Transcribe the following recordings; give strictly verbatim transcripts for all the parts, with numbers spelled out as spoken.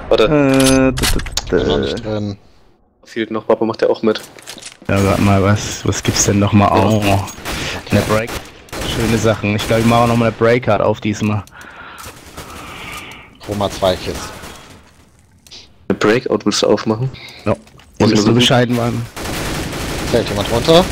Warte. Äh, Bin noch nicht drin. Fehlt noch, Papa macht ja auch mit. Ja, warte mal, was, was gibt's denn nochmal? Oh, eine Break. Schöne Sachen. Ich glaube, ich mache auch nochmal eine Breakcard auf diesmal. Roma zwei Kills. Eine Breakout willst du aufmachen? Ja. Muss Ihr ich müsst nur nur wissen? bescheiden werden. Fällt jemand runter?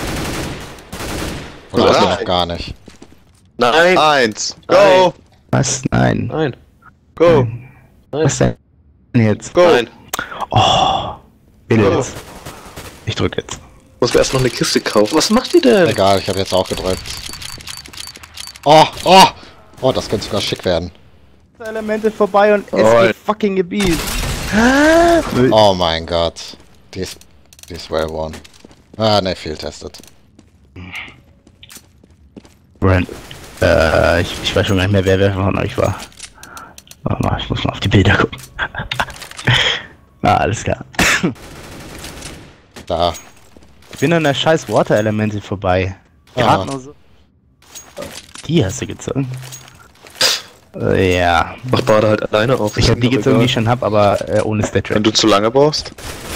Oder ist Nein. er noch gar nicht? Nein! Eins. Nein. Go. Was? Nein. Nein! Go. Nein! Was denn jetzt? Go. Nein! Oh, bitte Go. jetzt. Ich drück jetzt. Muss mir erst noch eine Kiste kaufen. Was macht die denn? Egal, ich habe jetzt auch gedrückt. Oh, oh! Oh, das könnte sogar schick werden. Elemente vorbei und Oh. es geht fucking Gebiet. Oh mein Gott. Die ist, die ist well worn. Ah, ne, fehltestet. Brent. Äh, ich, ich weiß schon gar nicht mehr, wer wer von euch war. Warte mal, ich muss mal auf die Bilder gucken. Ah, alles klar. Da. Ich bin an der scheiß Water-Elemente vorbei. Aha. Gerade noch so. Die hast du gezogen? Äh, ja. Mach Bade halt alleine auf. Ich ist hab die mir doch gezogen, die egal. ich schon hab, aber äh, ohne Stat Wenn du zu lange brauchst.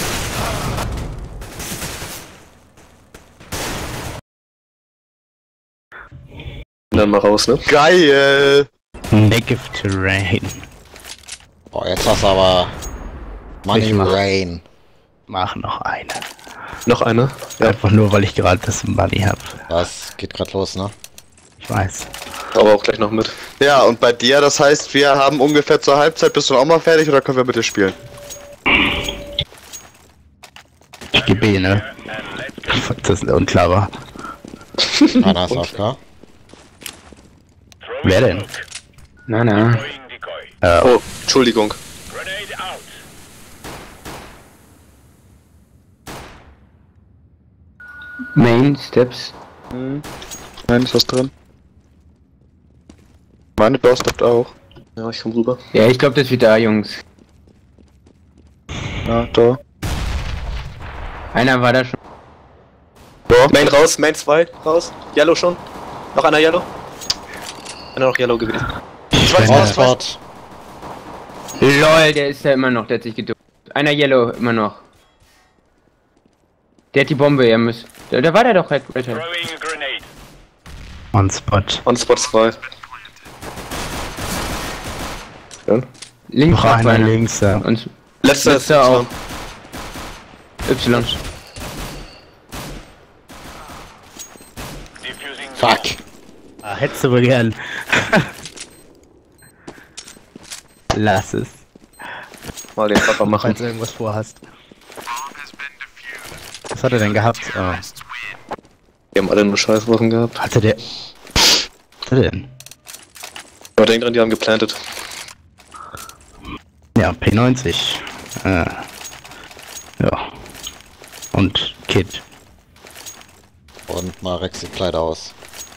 Dann mal raus, ne? Geil. Negative Terrain. Oh, jetzt hast du aber Money Ich mach. Rain. Mach noch eine. Noch eine? Ja. Einfach nur, weil ich gerade das Money hab. Was geht gerade los, ne? Ich weiß. Aber auch gleich noch mit. Ja, und bei dir, das heißt, wir haben ungefähr zur Halbzeit, bist du auch mal fertig oder können wir mit dir spielen? Ich gebe B, ne? Das ist unklar war. Einer ist A F K. Wer denn? Na, na. Äh, Oh, Entschuldigung. Main Steps. Nein, ist was drin. Meine Burst habt auch. Ja, ich komm rüber. Ja, ich glaube, das wird da, Jungs. Ja, da. Einer war da schon. Main raus, Main zwei, raus. Yellow schon. Noch einer Yellow. Einer noch Yellow gewesen. ich weiß, bin, was- äh, Oxford. LOL, der ist da immer noch, der hat sich gedrückt. Einer Yellow, immer noch. Der hat die Bombe, er muss. Da, da war der doch halt. Alter. on Spot. On Spot zwei. Schön. Links Noch noch einer einer. links, ja. Und Letzter Letzter auch. Y. Fuck. Ah, hättest du wohl gern. Lass es. Mal den Papa machen. Falls du irgendwas vorhast. Was hat er denn gehabt? Oh. Die haben alle nur Scheißwochen gehabt. Hatte der... Was hat er denn? Aber denk dran, die haben geplantet. Ja, P neunzig. Äh. Ja. Und Kid. Und Marek sieht kleid aus.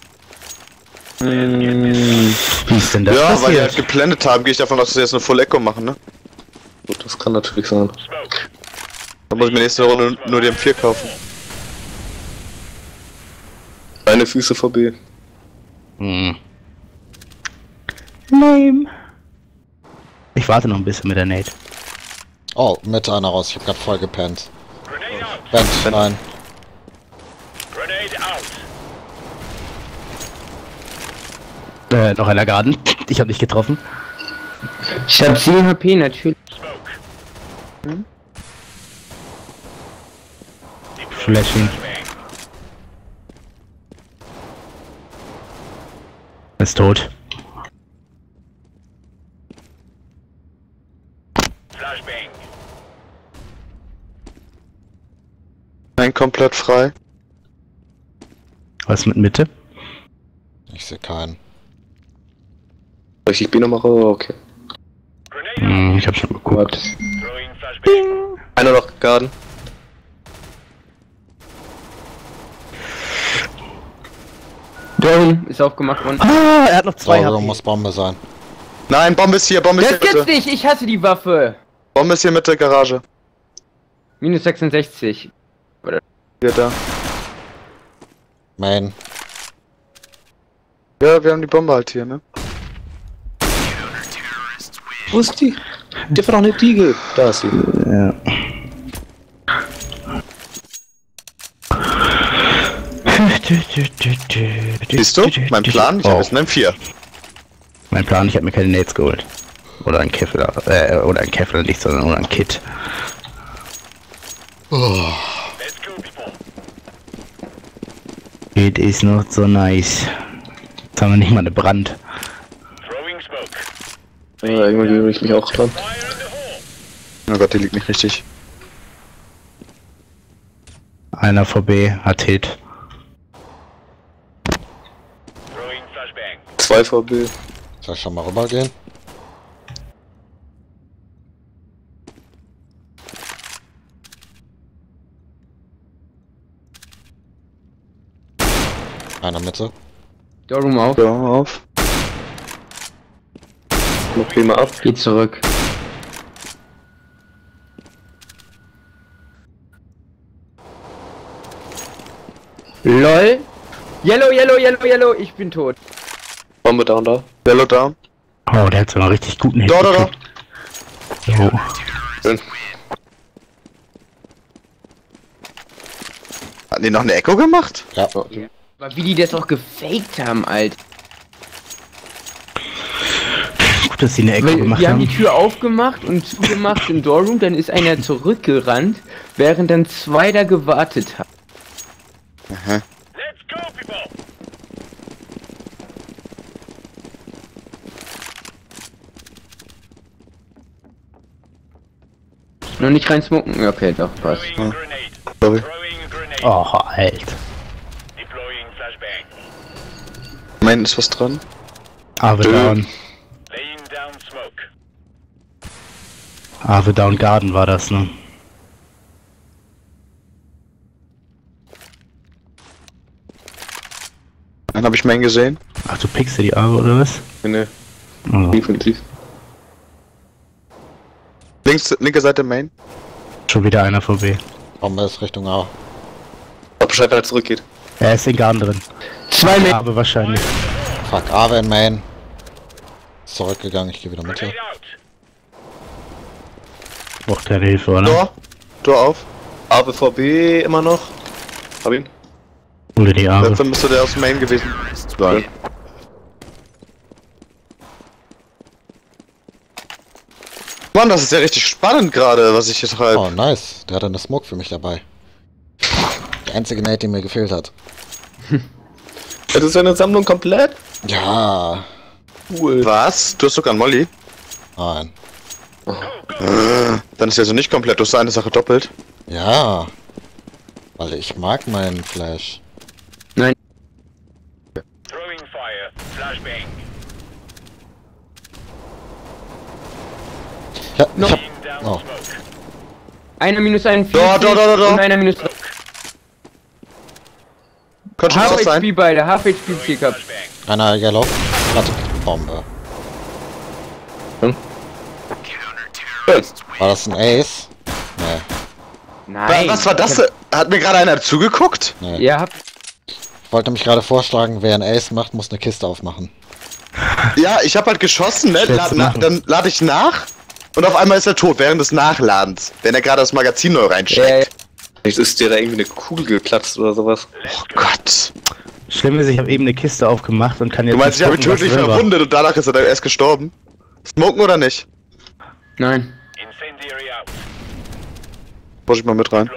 Wie ist denn das Ja, weil die halt passiert? geplantet haben, gehe ich davon aus, dass sie jetzt eine Full Echo machen, ne? Gut, das kann natürlich sein. Dann muss ich mir nächste Runde nur die M vier kaufen. Deine Füße vor B. Hm. Lame. Ich warte noch ein bisschen mit der Nate. Oh, mit einer raus. Ich hab grad voll gepennt. Bent, nein. Äh, noch einer Garten. Ich hab nicht getroffen. Ich hab sieben H P, natürlich. Flashing. Ist tot. Nein, komplett frei. Was mit Mitte? Ich sehe keinen. Soll ich die B nochmal raus? Okay. Hm, ich hab schon geguckt. Einer noch Garden. Drone ist aufgemacht worden. Ah, er hat noch zwei So, H P. muss Bombe sein. Nein, Bombe ist hier, Bombe ist Das hier, gibt's Mitte. nicht, ich hasse die Waffe. Bombe ist hier Mitte, Garage. Minus sechsundsechzig. Hier, da. Main. Ja, wir haben die Bombe halt hier, ne? Wo ist die? Der war doch eine Diegel. Da ist sie. Ja. Siehst du? Mein Plan? Ich Oh. habe jetzt einen M vier. Mein Plan, ich habe mir keine Nades geholt. Oder ein Kevlar, äh, oder ein Kevlar nicht, sondern oder ein Kit. Oh. It is not so nice. Jetzt haben wir nicht mal eine Brand. Ja, irgendwann gewöhne ich mich auch dran. Oh Gott, die liegt nicht richtig. Einer vor B hat Hit. Zwei V B. Soll ich schon mal rübergehen? Einer Mitte. Dorum auf. Ja, auf. Noch Klima ab. Geht zurück. LOL. Yellow, yellow, yellow, yellow. Ich bin tot. Bombe down da. Yellow down. Oh, der hat so einen richtig guten Hit. Da, da, da. gekriegt. Jo. Schön. Hatten die noch eine Echo gemacht? Ja. Aber wie die das auch gefaked haben, Alter. Gut, dass sie eine Ecke Weil, gemacht die haben haben. die Tür aufgemacht und zugemacht im Doorroom, dann ist einer zurückgerannt, während dann zwei da gewartet haben. Aha. Noch nicht rein smoken? Okay, doch, passt. Sorry. Oh, Alter. Main ist was dran. Ave Down. Ave Down Garden war das, ne? Dann habe ich Main gesehen. Ach, du pickst dir die Ave oder was? Ne, Oh. definitiv. Links, linke Seite Main. Schon wieder einer vor B. Bombe ist Richtung A. Sag Bescheid, wenn er zurückgeht. Er ist in Garden drin. Zwei mit. Ave wahrscheinlich. Fuck, Ave in Main. Zurückgegangen, ich gehe wieder Mitte. Braucht keine Hilfe, oder? Tor. Tor auf. A B V B immer noch. Hab ihn. Oder die Ave. Dafür müsste der aus Main gewesen sein. Mann, das ist ja richtig spannend gerade, was ich hier treibe. Oh, nice. Der hat eine Smoke für mich dabei. Die einzige Nate, die mir gefehlt hat. Das ist eine Sammlung komplett? Ja. Cool. Was? Du hast sogar einen Molly? Nein. Äh, Dann ist ja so nicht komplett, du hast eine Sache doppelt. Ja. Weil ich mag meinen Flash. Nein. Ja, No. ich hab... Oh. Einer minus ein Da, da, da, da, da. und einer minus drei. Könnte schon Half was H P sein. beide, Half H P Pickup. Einer Yellow. Warte. Bombe. War das ein Ace? Nee. Nein. Was war das? Hat mir gerade einer zugeguckt? Nee. Ihr habt. Ich wollte mich gerade vorschlagen, wer ein Ace macht, muss eine Kiste aufmachen. Ja, ich habe halt geschossen, ne? Stellst Lad, du na, machen. dann lade ich nach und auf einmal ist er tot während des Nachladens, wenn er gerade das Magazin neu reinsteckt. Äh, Vielleicht ist dir da irgendwie eine Kugel geplatzt oder sowas. Oh Gott. Schlimm ist, ich habe eben eine Kiste aufgemacht und kann jetzt Du meinst, ich nicht habe ihn gucken, was tödlich drin war. verwundet und danach ist er dann erst gestorben? Smoken oder nicht? nein. Push ich mal mit rein.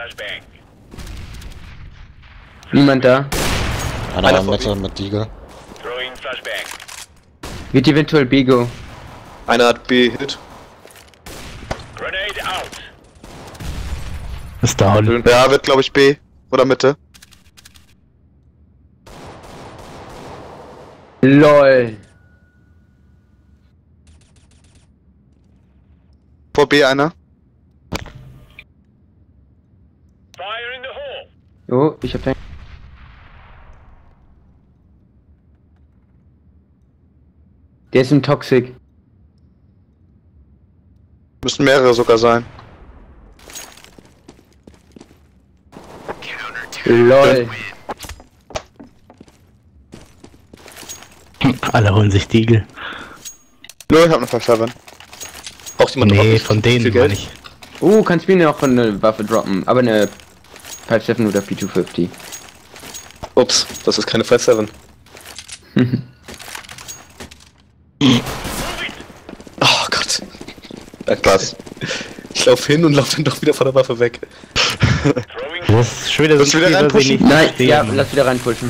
Niemand da. Einer Einer in vor Mitte mit Deagle. Wird eventuell Bego. Einer hat B hit. Ist down. Ja, wird glaube ich B. Oder Mitte. LOL. Vor B einer. Jo, ich hab. Der ist im Toxic. Müssen mehrere sogar sein. LOL. Alle holen sich Deagle. Nö, ich hab noch Verfärben. Braucht jemand Nee, noch von denen viel meine Geld? ich. Oh, kannst mir noch eine Waffe droppen, aber eine fünf sieben oder P zweihundertfünfzig. Ups, das ist keine fünf sieben. Oh Gott. Danke. Was? Ich lauf hin und lauf dann doch wieder von der Waffe weg. Du musst schon wieder Willst so du wieder ein Spiel, was ich reinpushen? nicht Nein, verstehe, ja, Mann. lass wieder reinpushen.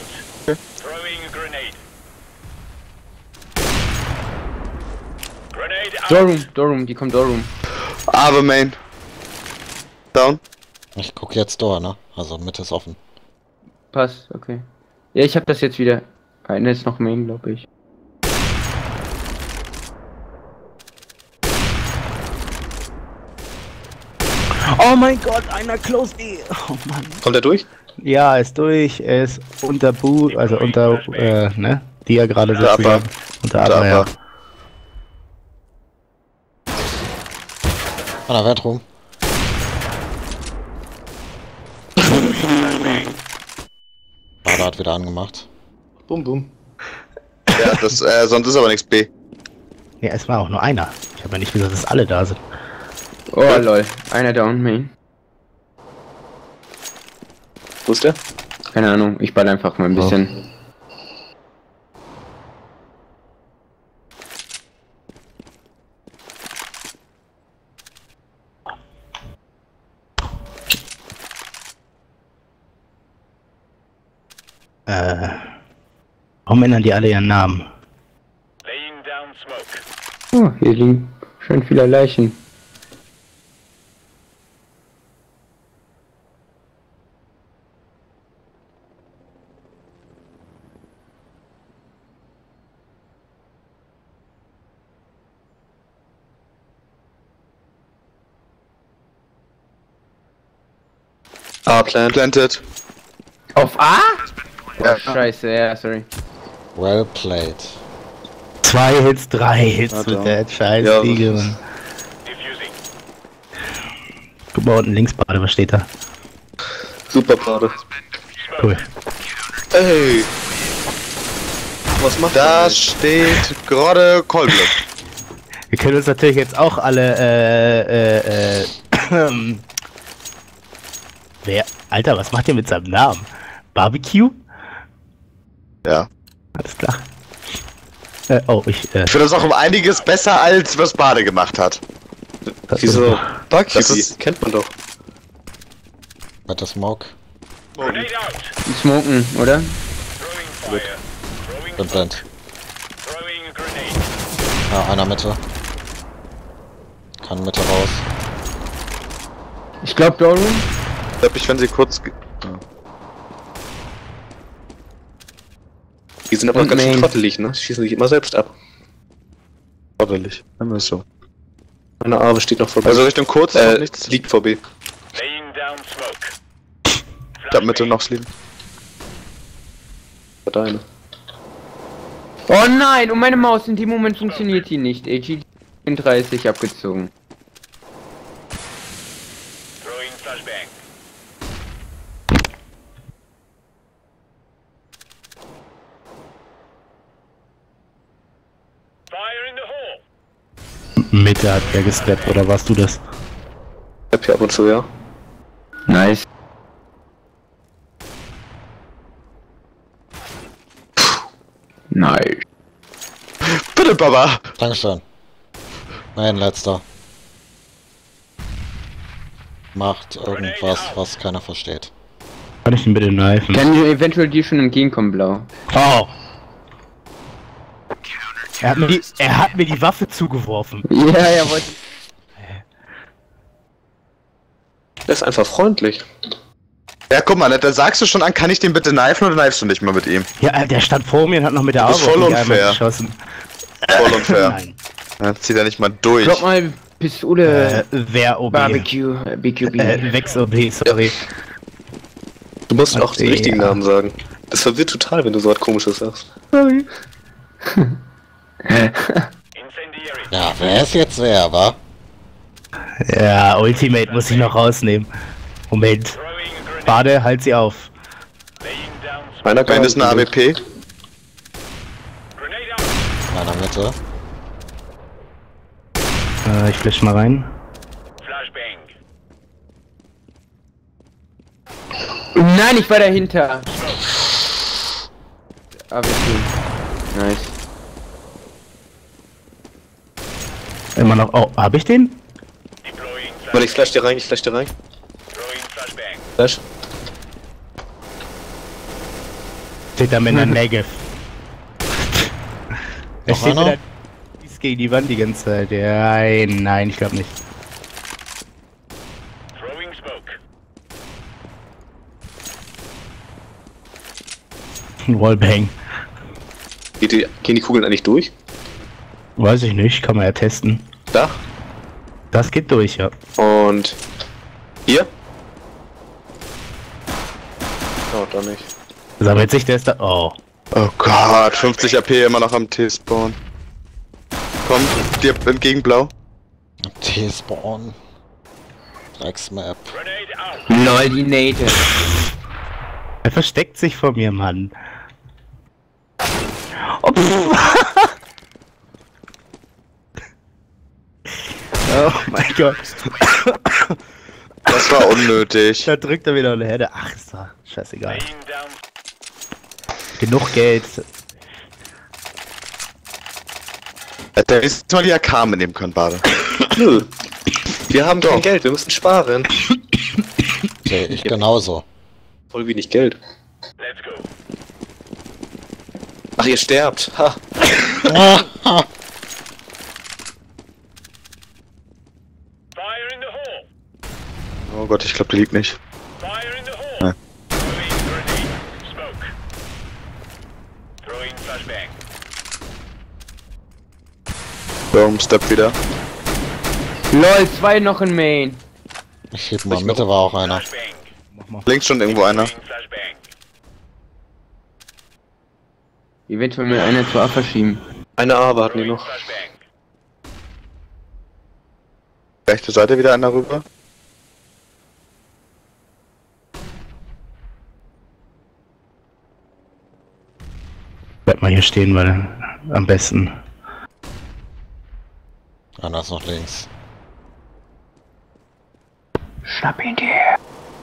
Doorroom, Doorroom, die kommt Doorroom. Aber Main. Down. Ich guck jetzt Door, ne? Also Mitte ist offen. Passt, okay. Ja, ich hab das jetzt wieder. Einer ist noch Main, glaube ich. Oh mein Gott, einer close B. Oh Mann. Kommt er durch? Ja, er ist durch, er ist unter Boot, also unter, äh, ne? Die er gerade Unter sozusagen. Upper. Unter Unter Upper, ja. Upper. Ah, da wert rum. Bader hat wieder angemacht. Bum, bum. Ja, das, äh, sonst ist aber nichts B. Ja, es war auch nur einer. Ich habe ja nicht gesagt, dass alle da sind. Oh lol, einer down, Main. Wo ist der? Keine Ahnung, ich ball einfach mal ein bisschen. Äh. Warum ändern die alle ihren Namen? Oh, hier liegen schön viele Leichen. Ah, Plant. Planted. Auf A? Ja. Oh, scheiße, ja, sorry. Well played. Zwei Hits, drei Hits Warte. mit der scheiß Ja. Liege, Mann. Guck mal unten links, Bade, was steht da? Super Bade. Cool. Ey! Was macht Da der? steht gerade Coldblood. Wir können uns natürlich jetzt auch alle, äh, äh, äh, wer? Alter, was macht ihr mit seinem Namen? Barbecue? Ja. Alles klar. Äh, oh, ich, äh, Ich finde das auch um einiges besser, als was Bade gemacht hat. Wieso? Das Das ist- kennt man doch. Weiter Smoke. Die smoken, oder? Bin blind. Ja, einer Mitte. Kann Mitte raus. Ich glaube Doorroom. Ich glaube, ich, wenn sie kurz... ge- Die sind aber Und ganz schön Main. trottelig, ne? Schießen sich immer selbst ab. Ordentlich. Immer so. Meine Arme steht noch vor B. Also Richtung kurz ist noch äh, nichts. liegt vor B. Ich hab Mitte noch Sleep. Deine. Oh nein, und meine Maus in dem Moment funktioniert die nicht. A G dreißig abgezogen. Mitte hat er gesteppt, oder warst du das? Ich hab hier ab und zu, ja. Nice. Nice. Bitte, Baba! Dankeschön. Nein, letzter. Macht irgendwas, was keiner versteht. Kann ich ihn bitte knifen? Kann dir eventuell dir schon entgegenkommen, Blau. Oh! Er hat, mir die, er hat mir die Waffe zugeworfen. Ja, er wollte. Der ist einfach freundlich. Ja, guck mal, da sagst du schon an, kann ich den bitte knifen oder knifest du nicht mal mit ihm? Ja, der stand vor mir und hat noch mit der Das ist Augen voll auf mich einmal unfair. geschossen. Voll unfair. Nein. Dann zieht er nicht mal durch. Drop mal Pistole. Äh, wer O B? Barbecue. äh, B Q B. Äh, Wex O B, sorry. Du musst auch den Ja. richtigen Namen sagen. Das verwirrt total, wenn du so was Komisches sagst. Sorry. Ja, wer ist jetzt wer, wa? Ja, Ultimate muss ich noch rausnehmen. Moment. Bade, halt sie auf. Einer Wenn ist eine A W P. Einer Mitte. Äh, ich flash mal rein. Nein, ich war dahinter. Aber okay. Nice. Immer noch. Oh, hab ich den? Warte, ich flash dir rein, ich flash dir rein. Flash. Steht da mit einer Negev. Er Noch steht einer? wieder gegen die Wand die ganze Zeit. Ja, nein, nein, ich glaube nicht. Ein Wallbang. Geht die, gehen die Kugeln eigentlich durch? Weiß ich nicht, kann man ja testen. Da. Das geht durch, ja. Und hier? Oh, da nicht. Sammelt sich der ist da. Oh. Oh Gott, fünfzig A P immer noch am T-Spawn. Komm, dir entgegen blau. T-Spawn. Drecksmap. Lol, die Nate. Er versteckt sich vor mir, Mann. Oh, oh mein Gott. Das war unnötig. Da drückt er wieder eine Herde. Ach, ist doch scheißegal. Genug Geld. Hätte ist mal die A K mitnehmen können, Bade. Nö. Wir haben kein Geld, wir müssen sparen. Sehe ich genauso. Voll wenig Geld. Ach, ihr sterbt. Ha. Oh Gott, ich glaube, die liegt nicht. Ja. Boom, Step wieder. Lol, zwei noch in Main. Ich heb mal, Mitte war auch einer. Links schon irgendwo einer. Eventuell mit einer zu A verschieben. Eine A warten die noch. Rechte Seite wieder einer rüber. Bleib mal hier stehen, weil am besten. Einer ist noch links. Schnapp ihn dir.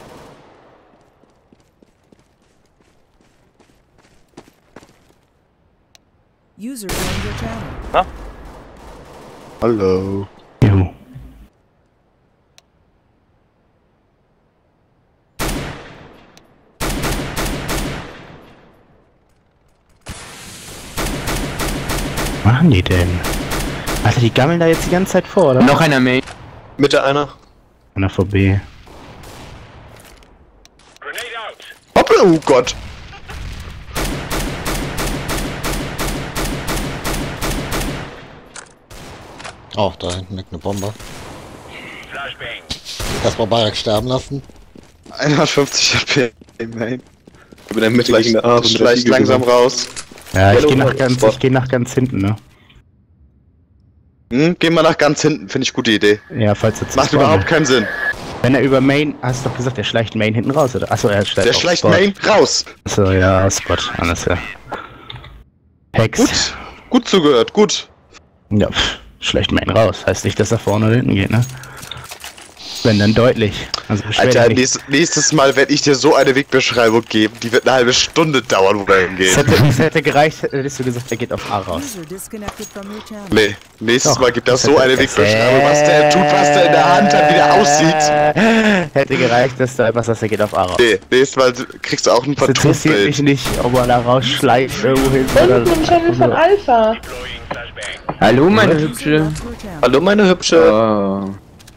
User joined your channel. Hallo. Juhu. Was machen die denn? Alter, die gammeln da jetzt die ganze Zeit vor, oder? Noch einer Main. Mitte einer. Einer vor B. Hoppla, oh Gott. Oh, da hinten liegt eine Bombe. Erstmal Bayrak sterben lassen. hundertfünfzig A P im Main. Über der Mitte liegende A. Schleicht langsam raus. Ja, ich Yellow gehe nach, Wall ganz- Spot. ich geh nach ganz hinten, ne? Hm, gehen wir nach ganz hinten, finde ich gute Idee. Ja, falls jetzt. Macht überhaupt keinen Sinn. Wenn er über Main. Hast du doch gesagt, der schleicht Main hinten raus, oder? Achso, er schleicht Der auf schleicht Spot. Main raus. Achso, ja, Spot. Alles ja. Hex. Gut, gut zugehört, gut. Ja, pff, schlecht Main raus. Heißt nicht, dass er vorne oder hinten geht, ne? Wenn dann deutlich. Also beschwer Alter, dich nicht. nächstes, nächstes Mal werde ich dir so eine Wegbeschreibung geben, die wird eine halbe Stunde dauern, wo wir Es hingehen. hätte, es hätte gereicht, hättest du gesagt, er geht auf A raus. User disconnected from your channel. Nee, nächstes Doch, Mal gibt das das so hätte- eine Wegbeschreibung, was der tut, was der in der Hand hat, wie der aussieht. Äh, Hätte gereicht, dass du einfach sagst, er geht auf A raus. Nee, nächstes Mal kriegst du auch ein Es interessiert mich Vertonbild. nicht, ob er da rausschleicht irgendwo hin. Und im Channel von Alpha. Hallo, meine User Hübsche. left your channel. Hallo, meine Hübsche. Oh.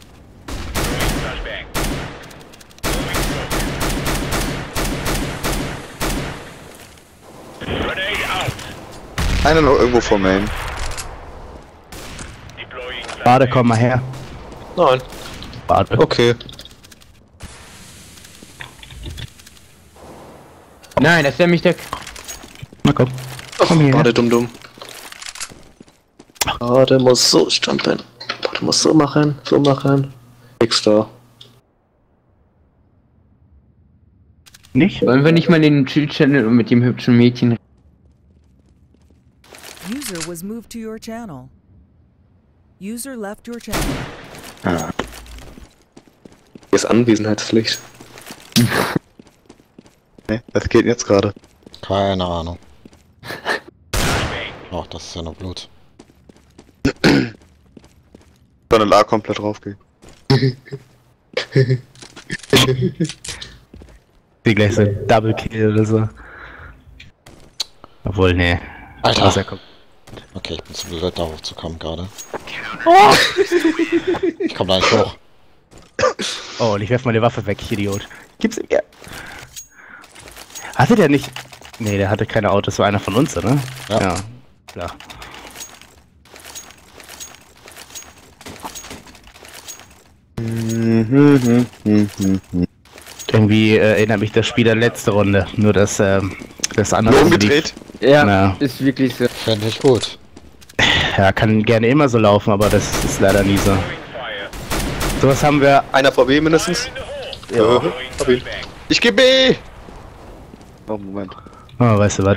Einer noch irgendwo vor Main. Bade, komm mal her. Nein. Bade. Okay. Nein, das ist nämlich der... Na komm. Komm her. Warte, dumm, dumm. Warte, muss so stampeln. Warte, muss so machen, so machen. Extra. Nicht? Wollen wir nicht mal in den Chill-Channel und mit dem hübschen Mädchen... User was moved to your channel. User left your channel. Hier ist Anwesenheitspflicht. Ne, was geht denn jetzt gerade? Keine Ahnung. Ach, das ist ja nur Blut. Dann A komplett draufgehen. Wie gleich so ein Double Kill oder so. Obwohl, nee. Alter. Außer kommt. Okay, ich bin zu blöd, da hochzukommen gerade. Oh. Ich komm da nicht hoch. Oh, und ich werf meine Waffe weg, ich Idiot. Gib's mir. Hatte der nicht. Nee, der hatte keine Autos, war einer von uns, oder? Ja. Ja, klar. Irgendwie äh, erinnert mich das Spiel an letzte Runde, nur dass ähm, das andere. Nur umgedreht? Ja, Ja. ist wirklich so. Fände ich gut. Ja, kann gerne immer so laufen, aber das ist leider nie so. Sowas haben wir. Einer vor B mindestens. Ja. Hab ihn. Ich geh B! Oh, Moment. Oh, weißt du was?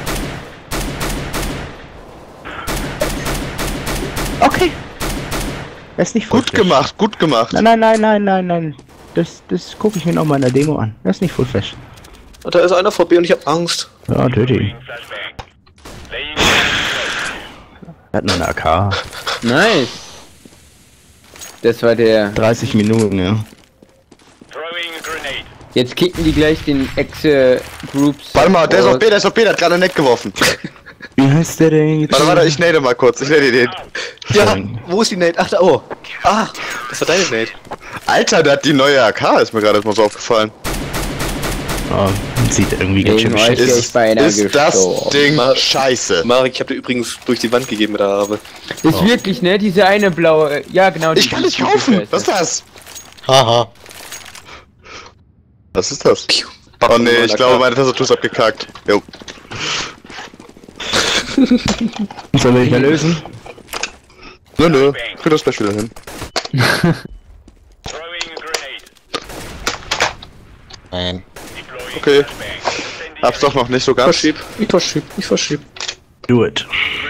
Okay. Das ist nicht Gut futfest. gemacht, gut gemacht. Nein, nein, nein, nein, nein, nein. Das, das gucke ich mir noch mal in der Demo an. Das ist nicht futfest. Und da ist einer vor B und ich hab Angst. Ja, töte ihn. Er hat nur eine A K. Nice. Das war der. dreißig Minuten, ja. Jetzt kicken die gleich den Exe Groups. Warte mal, der ist aus. auf B, der ist auf B, der hat gerade ein Net geworfen. Wie heißt der denn jetzt? Warte, warte, ich nade mal kurz, ich nade den. Ja, wo ist die Nate? Ach, da, oh. Ah, das war deine Nate. Alter, der hat die neue A K, ist mir gerade mal so aufgefallen. Oh, sieht irgendwie ganz schön Gegen euch schlecht. wäre ich Ist, beinahe ist das gestorben. Ding Mar- scheiße. Marek, ich hab dir übrigens durch die Wand gegeben mit der Arbe. Ist wirklich, ne? Diese eine blaue. Ja, genau. Ich die- kann die- nicht die kaufen! Scheiße. Was ist das? Haha. Was ist das? Oh nee, ich glaube meine Tastatur ist abgekackt. Jo. Sollen wir nicht mehr lösen? Nö, nö, ich krieg das gleich wieder hin. Nein. Okay. Hab's doch noch nicht so ganz. Verschieb, ich verschieb, ich verschieb. Do it.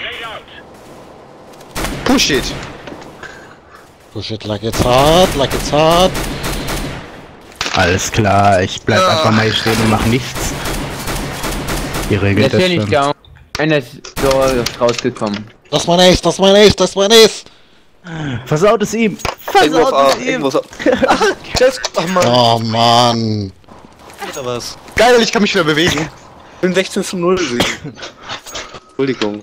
Push it! Push it like it's hard, like it's hard. Alles klar, ich bleib Ah. einfach mal hier stehen und mach nichts. Die Der regelt ist das ja nicht schon. down. Einer ist so rausgekommen. Das ist mein Ace, das ist mein Ace, das ist mein Ace. Versaut es ihm! Irgendwo auf Versaut A, es ihm! irgendwo auf A. Ah, Chess, ach man, Oh Mann. Alter, was? Geil, ich kann mich wieder bewegen. Ich bin sechzehn zu null Sieg. Entschuldigung.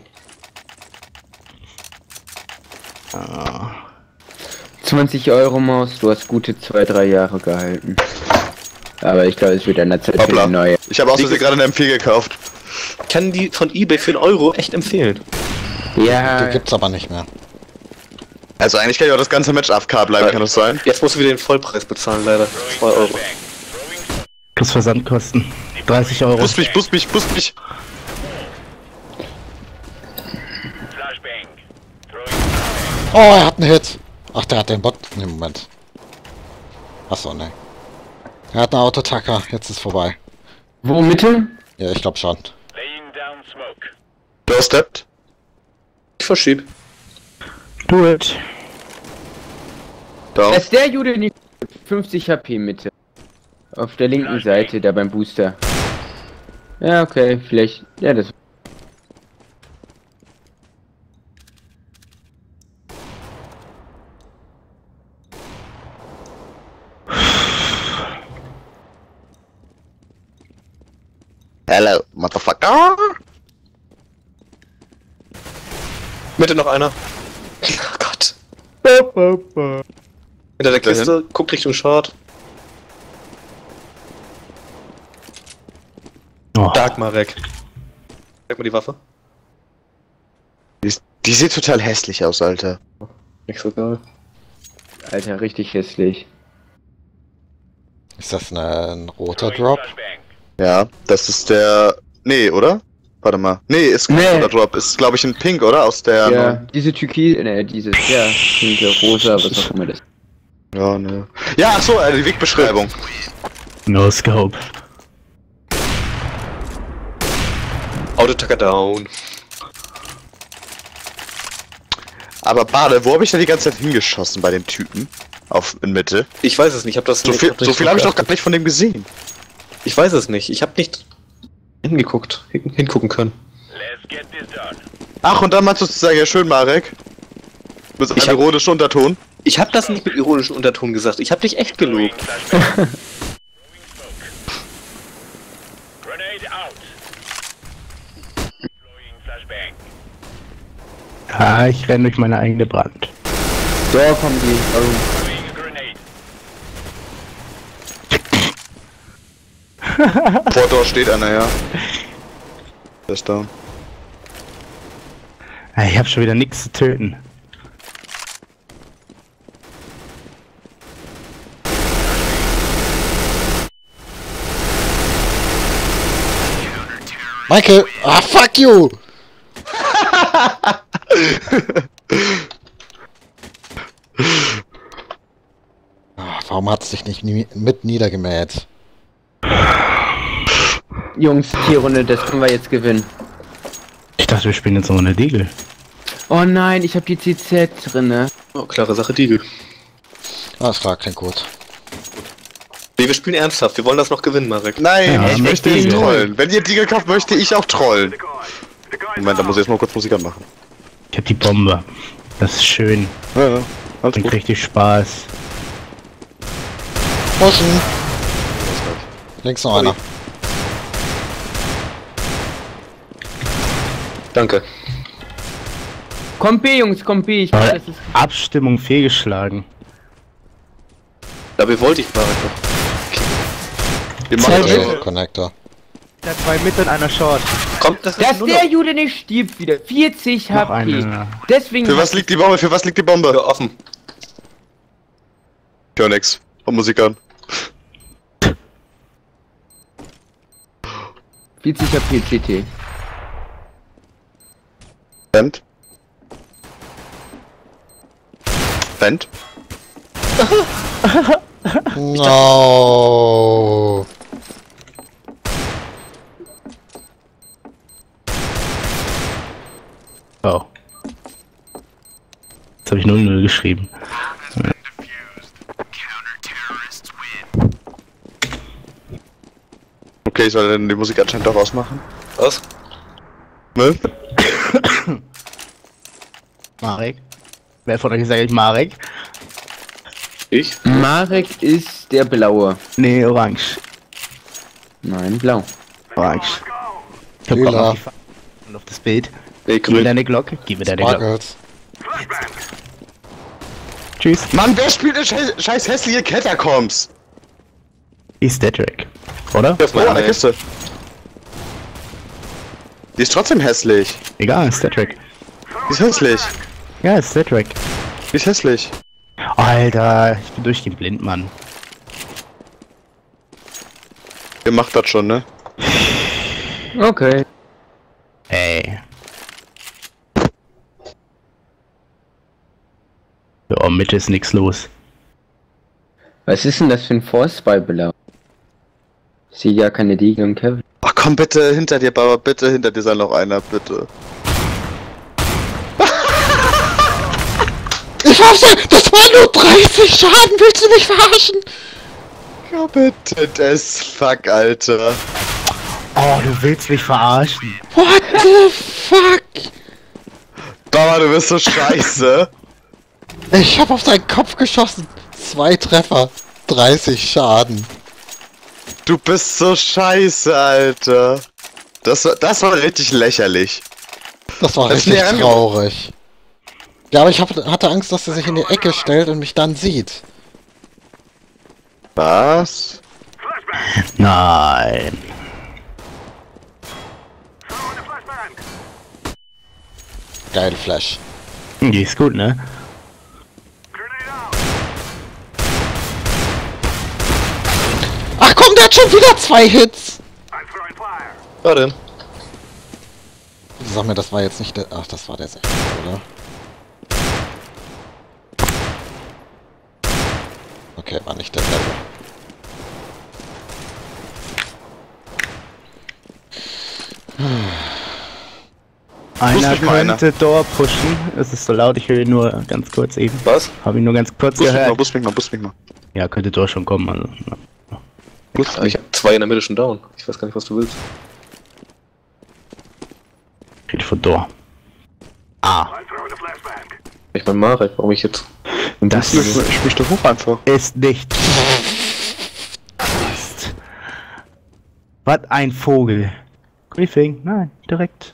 zwanzig Euro Maus, du hast gute zwei, drei Jahre gehalten. Aber ich glaube, es wird an der Zeit für Hoppla. eine neue. Ich habe aus Versehen gerade eine M vier gekauft. Ich kann die von eBay für einen Euro echt empfehlen. Ja, Die gibt's aber nicht mehr. Also eigentlich kann ich auch das ganze Match A F K bleiben, kann das sein? Jetzt musst du wieder den Vollpreis bezahlen, leider. zwei Euro. Plus Versandkosten. dreißig Euro. Boost mich, boost mich, boost mich. Oh, er hat einen Hit. Ach, der hat den Bot. Ne, Moment. Achso, ne. Er hat einen Autotacker. Jetzt ist vorbei. wo Mitte? Ja, ich glaube schon. Doorstepped. Ich verschieb. Do it. Down. Ist der Jude nicht fünfzig H P Mitte? Auf der linken Seite, da beim Booster. Ja, okay, vielleicht. Ja, das. Hello, motherfucker. Mitte noch einer. Oh Gott. Hinter der Kiste, guckt Richtung Short. Oh. Dark Marek. Zeig mal die Waffe. Die, die sieht total hässlich aus, Alter. Nicht so geil. Alter, richtig hässlich. Ist das eine, ein roter Drop? Ja, das ist der... Nee, oder? Warte mal. Nee, ist kein Nee. roter Drop. Ist, glaube ich, ein Pink, oder? Aus der... Ja, diese Türkis, ne, dieses, ja, diese rosa, was auch immer das. Ja, ne. Ja, ach so, äh, die Wegbeschreibung. No scope. Autotacker down. Aber Bade, wo habe ich denn die ganze Zeit hingeschossen bei den Typen? Auf in Mitte. Ich weiß es nicht, ich habe das So viel, so viel habe ich doch gar nicht von dem gesehen. Ich weiß es nicht, ich habe nicht hingeguckt, hin, hingucken können. Ach, und dann meinst du sozusagen, ja schön, Marek. Mit einem Ich hab- ironischen Unterton. Ich habe das nicht mit ironischem Unterton gesagt, ich habe dich echt gelobt. Ja, ich renne durch meine eigene Brand. Da kommen die. Oh. Vor Tor steht einer, ja. Der ist down. Ja, ich habe schon wieder nichts zu töten. Michael! Ah, fuck you! Ah, warum hat es sich nicht nie mit niedergemäht? Jungs, die Runde, das können wir jetzt gewinnen. Ich dachte, wir spielen jetzt noch eine Diegel. Oh nein, ich habe die C Z drinne. Oh, klare Sache, Diegel. Alles klar, klingt gut. Nee, wir spielen ernsthaft, wir wollen das noch gewinnen, Marek. Nein, Ja, ich mit möchte nicht Diegel. trollen. Wenn ihr Diegel kauft, möchte ich auch trollen. Moment, da muss ich jetzt mal kurz Musik anmachen. Ich hab die Bombe. Das ist schön. Ja, ja. Alles Bringt gut. richtig Spaß. Pushen! Links noch einer. Danke. Kommt B, Jungs, kommt B. Ich glaub, das ist... Abstimmung fehlgeschlagen. Dabei wollte ich Marek noch. Wir machen das Zwei schon. Connector. Da zwei mit und einer Short. Kommt das Dass nur der noch? Jude nicht stirbt wieder. vierzig Noch H P. eine. Deswegen... Für was liegt die Bombe? Für was liegt die Bombe? Ja, offen. Ich hör nix. Und Musik an. vierzig H P C T. Band. Band. No. Oh. Jetzt habe ich null null geschrieben. Okay, ich soll dann die Musik anscheinend doch ausmachen. Was? Ne? Marek? Wer von euch ist eigentlich Marek? Ich? Marek ist der Blaue. Nee, orange. Nein, blau. Orange. Ich hab Lila. grad noch die Farbe und auf das Bild. Nee, Gib mir grün. deine Glocke. Gib mir deine Glocke. Sparkles. Tschüss. Mann, wer spielt denn scheiß, scheiß hässliche Catacombs? Ist der Track. Oder? Wirf Oh, mal an der eine. Kiste. Die ist trotzdem hässlich. Egal, ist der Track. Die ist hässlich. Ja, ist der Track. Die ist hässlich. Alter, ich bin durchgehend blind, Mann. Ihr macht das schon, ne? Okay. Ey. Ja, Mitte ist nix los. Was ist denn das für ein Force bei Blau? Ich sehe ja keine Diegel und Kevin. Ach komm bitte hinter dir, Baba, bitte hinter dir sei noch einer, bitte. Ich hab's ja, das waren nur dreißig Schaden, willst du mich verarschen? Ja bitte, das fuck, Alter. Oh, du willst mich verarschen. What the fuck? Baba, du bist so scheiße. Ich hab auf deinen Kopf geschossen. Zwei Treffer, dreißig Schaden. Du bist so scheiße, Alter. Das, war- das war richtig lächerlich. Das war Das ist richtig mir ange- traurig. Ja, aber ich hab, hatte Angst, dass er sich in die Ecke stellt und mich dann sieht. Was? Nein. Geil, Flash. Die ist gut, ne? Ach komm, der hat schon wieder zwei Hits! Warte. Sag mir, das war jetzt nicht der... Ach, das war der sechste, oder? Okay, war nicht derselbe. Einer mich mal könnte Door pushen. Es ist so laut, ich höre ihn nur ganz kurz eben. Was? Habe ihn nur ganz kurz Bus mich mal, gehört. bus mich mal, bus mich mal. Ja, könnte Door schon kommen. Also. Ah, ich hab zwei in der Mitte schon down. Ich weiß gar nicht, was du willst. Geht von Door. Ah. Ich mein Marek, warum ich jetzt... Das Ich, ich möchte hoch einfach. ist nicht. Was ein Vogel. Briefing? Nein, direkt.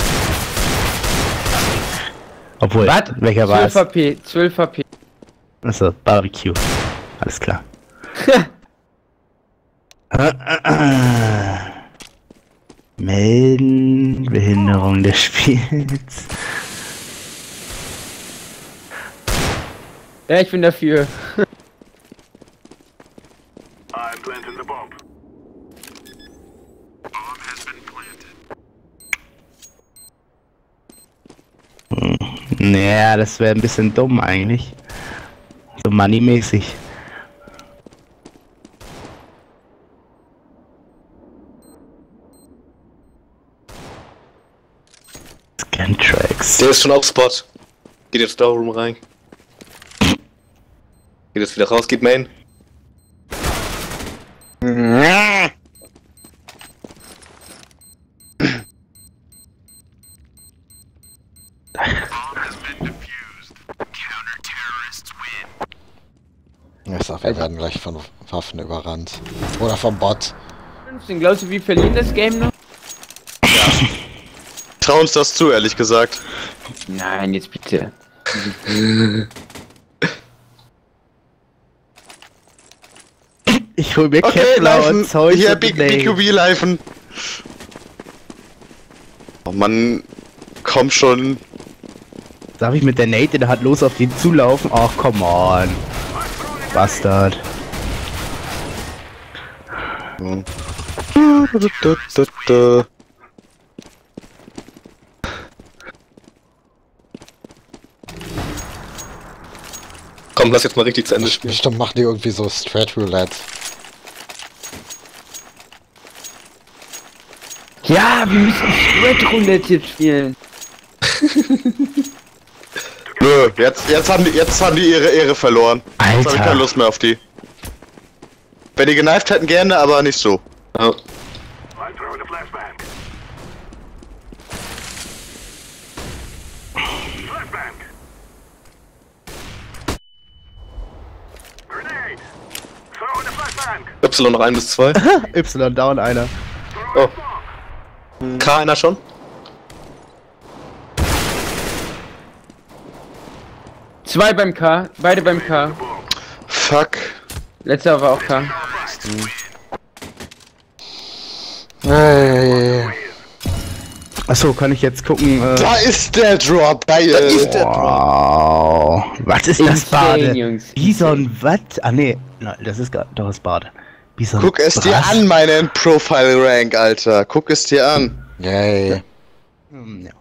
Obwohl, Was? welcher war es? zwölf H P, zwölf H P. Achso, Barbecue. Alles klar. Melden, Behinderung des Spiels. Ja, ich bin dafür. Naja, das wäre ein bisschen dumm eigentlich. So moneymäßig. Scantracks. Der ist schon auf Spot. Geht jetzt da rum rein. Geht jetzt wieder raus, geht Main. Ich sag, wir werden gleich von Waffen überrannt. Oder vom Bot. fünfzehn, glaubst du, wir verlieren das Game noch? Trau uns das zu, ehrlich gesagt. Nein, jetzt bitte. Ich hol mir Okay, Kevlar liven. und Zeug Hier, und B- Blade. B Q B liven. Oh Mann, komm schon. Darf ich mit der Nate in der Hand los auf den zulaufen? Ach, come on. Bastard. Hm. Da, da, da, da. Komm, lass jetzt mal richtig zu Ende spielen. Bestimmt machen die irgendwie so Strat Roulette. Ja, wir müssen Spread Roulette jetzt spielen. Nö, jetzt, jetzt, haben die, jetzt haben die ihre Ehre verloren. Jetzt hab ich Alter. keine Lust mehr auf die. Wenn die geneift hätten, gerne, aber nicht so. Ja. Y noch ein bis zwei. Y down einer. Oh. K einer schon? Zwei beim K, beide beim K. Fuck. Letzter war auch K. Hey. Achso, kann ich jetzt gucken? Äh, Da ist der Drop, geil. Da ist der Drop. wow. Was ist das Insane, Bade? Jungs. Bison, was? Ah ne, nein, das ist gar doch das Bade. Bison. Guck es dir was? an, meinen Profile Rank, Alter. Guck es dir an. Yay. Hm, ja.